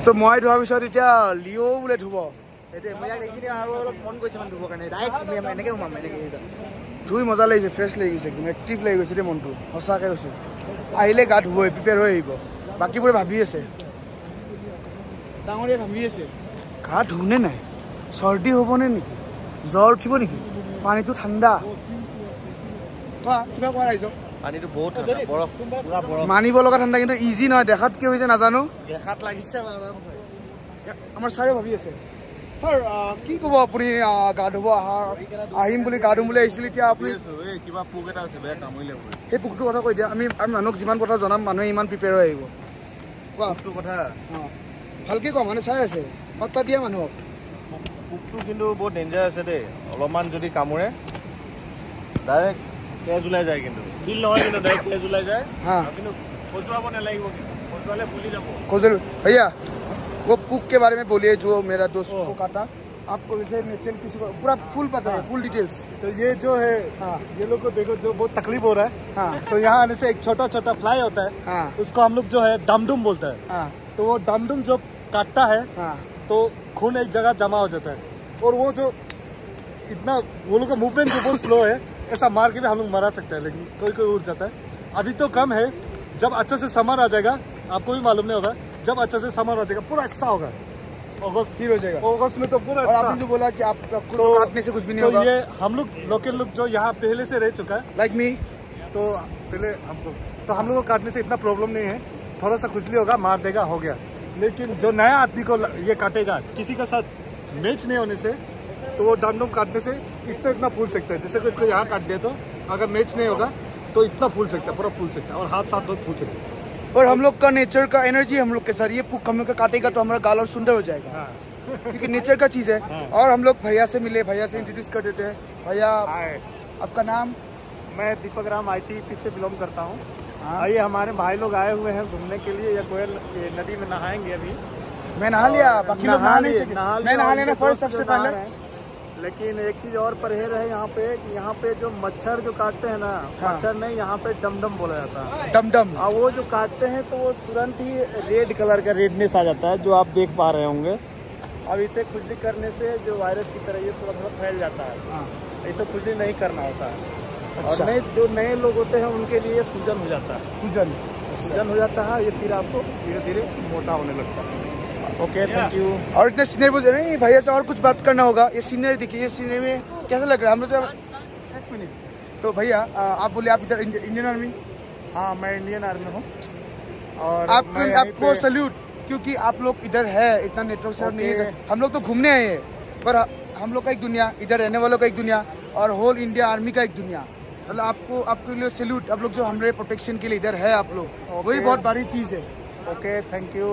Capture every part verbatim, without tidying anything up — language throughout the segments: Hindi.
তো মই ধোৱাৰ পিছত এতিয়া লিঅ বোলে ধুব এতে মই ইয়াক দেখিনি আৰু অলপ মন গৈছে মানে ধুবৰ কাৰণে ডাইৰেক্ট এনেকৈ উমাম এনেকৈ এই ধুই মজা লাগিছে ফ্ৰেছ লাগি গৈছে একদম এক্টিভ লাগি গৈছে দেই মনটো সঁচাকৈ কৈছোঁ আহিলে গা ধুবই প্ৰিপেয়াৰ হৈ আহিব বাকীবোৰে ভাবি আছে ডাঙৰীয়ে ভাবি আছে গা ধুনে নাই চৰ্দি হ'বনে নেকি জ্বৰ উঠিব নেকি পানীটো ঠাণ্ডা কোৱা কিবা কোৱা ৰাইজক পানীটো বহুত ঠাণ্ডা বৰফ পুৰা বৰফ মানিব লগা ঠাণ্ডা কিন্তু ইজি নহয় দেখাত কি হৈছে নাজানো দেখাত লাগিছে আমাৰ ছাৰে ভাবি আছে ছাৰ কি ক'ব আপুনি গা ধুব অহাৰ আহিম বুলি গা ধুম বুলি আহিছিল এতিয়া আপুনি কিবা পোক এটা আছে বেয়া কামুৰিলে সেই পোকটোৰ কথা কৈ দিয়া আমি আমি মানুহক যিমান কথা জনাম মানুহে ইমান প্ৰিপেয়াৰ হৈ আহিব কোৱা পোকটোৰ কথা অঁ ভালকৈ কোৱা মানে চাই আছে পাত্তা দিয়া মানুহক পোকটো কিন্তু বহুত ডেঞ্জাৰ আছে দেই অলপমান যদি কামুৰে ডাইৰেক্ট তেজ ওলাই যায় কিন্তু ফিল নহয় কিন্তু ডাইৰেক্ট তেজ ওলাই যায় हाँ কিন্তু খজুৱাব নালাগিব কিন্তু খজুৱালে ফুলি যাব खोजल भैया वो पुक के बारे में बोलिए जो मेरा दोस्त को काटा आपको जैसे नेचर किसी को पूरा फुल पता है फुल डिटेल्स तो ये जो है हाँ ये लोग को देखो जो बहुत तकलीफ हो रहा है हाँ तो यहाँ आने से एक छोटा छोटा फ्लाई होता है हाँ उसको हम लोग जो है डमडुम बोलते हैं हाँ तो वो डमडुम जो काटता है हाँ तो खून एक जगह जमा हो जाता है और वो जो इतना वो लोग का मूवमेंट जो बहुत स्लो है ऐसा मार के भी हम लोग मरा सकते हैं लेकिन कोई कोई उड़ जाता है अभी तो कम है जब अच्छे से समर आ जाएगा आपको भी मालूम नहीं होगा जब अच्छे से समर आ जाएगा पूरा ऐसा होगा अगस्त फिर हो जाएगा अगस्त में तो पूरा और आपने जो बोला कि आप कुछ तो काटने से कुछ भी नहीं तो होगा ये हम लोग लोकल लोग जो यहाँ पहले से रह चुका है लाइक मी तो पहले हमको तो हम लोग को काटने से इतना प्रॉब्लम नहीं है थोड़ा सा खुजली होगा मार देगा हो गया लेकिन जो नया आदमी को ये काटेगा किसी का साथ मैच नहीं होने से तो वो डमडम काटने से इतना इतना फूल सकता है जैसे कि इसको यहाँ काट दिया तो अगर मैच नहीं होगा तो इतना फूल सकता है पूरा फूल सकता है और हाथ साथ बहुत फूल सकता है और हम लोग का नेचर का एनर्जी हम लोग के साथ ये पुक हम लोग का काटेगा तो हमारा गाल और सुंदर हो जाएगा हाँ। क्योंकि नेचर का चीज़ है हाँ। और हम लोग भैया से मिले भैया से इंट्रोड्यूस कर देते हैं भैया आपका नाम मैं Deepak Ram I T P से बिलोंग करता हूँ हाँ। ये हमारे भाई लोग आए हुए हैं घूमने के लिए या कोयल ये नदी में नहाएंगे अभी मैं नहा लिया बाकी लोग नहा नहीं लिए, सके नहा मैं लिया, नहा उनके लेना दोस्त फर्स्ट जो सबसे नहा पहले रहे हैं। लेकिन एक चीज और परहेज है यहाँ पे कि यहाँ पे जो मच्छर जो काटते हैं ना हाँ। मच्छर नहीं यहाँ पे डमडम बोला जाता है डम डम और वो जो काटते हैं तो वो तुरंत ही रेड कलर का रेडनेस आ जाता है जो आप देख पा रहे होंगे अब इसे खुजली करने से जो वायरस की तरह ये थोड़ा थोड़ा फैल जाता है हाँ। इसे खुजली नहीं करना होता है अच्छा। और नए जो नए लोग होते हैं उनके लिए सूजन हो जाता है सूजन सूजन हो जाता है ये फिर आपको धीरे धीरे मोटा होने लगता है ओके थैंक यू और इतने सीनियर बोल नहीं भैया से और कुछ बात करना होगा ये सीनियर देखिए ये सीनियर में कैसा लग रहा है हम लोग एक मिनट तो भैया आप बोले आप इधर इंडियन आर्मी हाँ मैं इंडियन आर्मी हूँ और आपको आपको सल्यूट क्योंकि आप लोग इधर है इतना नेटवर्क से नहीं है हम लोग तो घूमने आए हैं पर हम लोग का एक दुनिया इधर रहने वालों का एक दुनिया और होल इंडिया आर्मी का एक दुनिया मतलब आपको आपके लिए सैल्यूट आप लोग जो हमारे प्रोटेक्शन के लिए इधर है आप लोग वही बहुत बड़ी चीज़ है ओके थैंक यू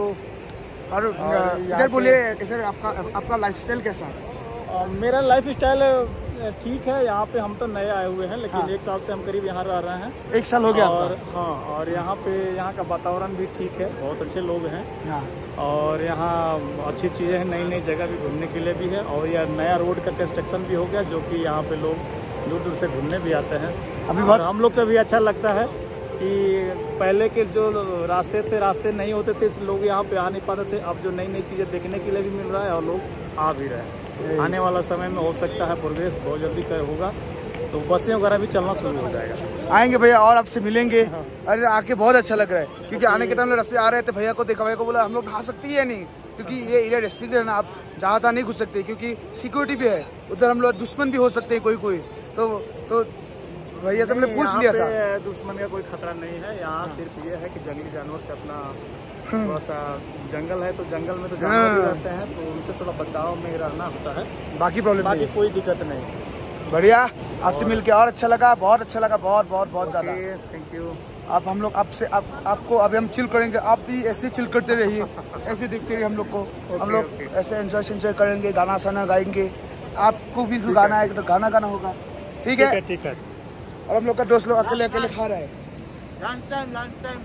और इधर बोलिए सर आपका आपका लाइफस्टाइल कैसा है मेरा लाइफ स्टाइल ठीक है यहाँ पे हम तो नए आए हुए हैं लेकिन हाँ। एक साल से हम करीब यहाँ रह रहे हैं एक साल हो गया और हाँ और यहाँ पे यहाँ का वातावरण भी ठीक है बहुत अच्छे लोग हैं हाँ और यहाँ अच्छी चीज़ें हैं नई नई जगह भी घूमने के लिए भी है और यह नया रोड का कंस्ट्रक्शन भी हो गया जो कि यहाँ पे लोग दूर दूर से घूमने भी आते हैं अभी और हम लोग को भी अच्छा लगता है कि पहले के जो रास्ते थे रास्ते नहीं होते थे लोग यहाँ पे आ नहीं पाते थे अब जो नई नई चीज़ें देखने के लिए भी मिल रहा है और लोग आ भी रहे हैं आने वाला समय में हो सकता है प्रोग्रेस बहुत जल्दी होगा तो बसें वगैरह भी चलना शुरू हो जाएगा आएंगे भैया और आपसे मिलेंगे अरे आके बहुत अच्छा लग रहा है क्योंकि आने के टाइम रास्ते आ रहे थे भैया को देखा भैया को बोला हम लोग नहा सकते हैं नहीं क्योंकि ये एरिया रेस्ट्रिक्टेड है ना आप जहाँ जहाँ नहीं घुस सकते क्योंकि सिक्योरिटी भी है उधर हम लोग दुश्मन भी हो सकते हैं कोई कोई तो तो भैया से हमने पूछ लिया था दुश्मन का कोई खतरा नहीं है यहाँ सिर्फ ये है कि जंगली जानवर से अपना थोड़ा सा जंगल है तो जंगल में तो जानवर भी रहते हैं तो उनसे थोड़ा बचाव में रहना होता है बाकी प्रॉब्लम बाकी कोई दिक्कत नहीं बढ़िया आपसे मिलके और अच्छा लगा बहुत अच्छा लगा बहुत बहुत बहुत ज्यादा थैंक यू अब हम लोग आपसे आप, आपको अभी हम चिल करेंगे आप भी ऐसे चिल करते रहिए ऐसे देखते रहिए हम लोग को हम लोग ऐसे एंजॉय एंजॉय करेंगे गाना साना गाएंगे आपको भी गाना है तो गाना गाना होगा ठीक है ठीक है और हम लोग का दोस्त लोग अकेले अकेले खा रहा है लंच टाइम लंच टाइम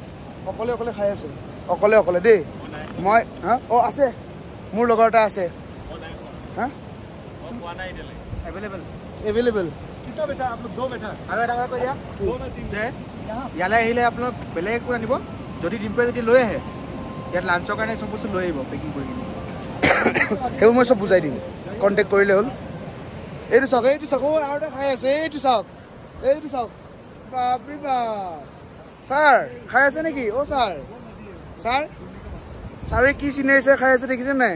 অকলে অকলে খাই আছে অকলে অকলে দেই মই হা ও আছে মোৰ লগৰ এটা আছে হা अवेलेबल अवेलेबल कितना बेटा आप लोग दो बेटा আৰু এটা কথা কৈ দিয়া दो যে ইয়ালৈ আহিলে আপোনাক বেলেগ একো আনিব যদি ডিম্পে যদি লৈ আহে ইয়াত লাঞ্চৰ কাৰণে চব বস্তু লৈ আহিব পেকিং কৰি দিম সেইবোৰ মই চব বুজাই দিম কণ্টেক্ট কৰিলে হ'ল এইটো চাওক এইটো চাওক আৰু এটা খাই আছে এইটো চাওক এইটো চাওক বাপৰে বাপ ছাৰ খাই আছে নেকি অ' ছাৰ ছাৰ ছাৰে কি চিনাৰিছে খাই আছে দেখিছে নাই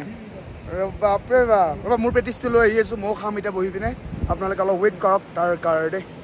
বাপৰে বাপ ৰ'বা মোৰ পেটিছটো লৈ আহি আছোঁ ময়ো খাম এতিয়া বহি পিনে আপোনালোকে অলপ ৱেইট কৰক তাৰ কাৰণে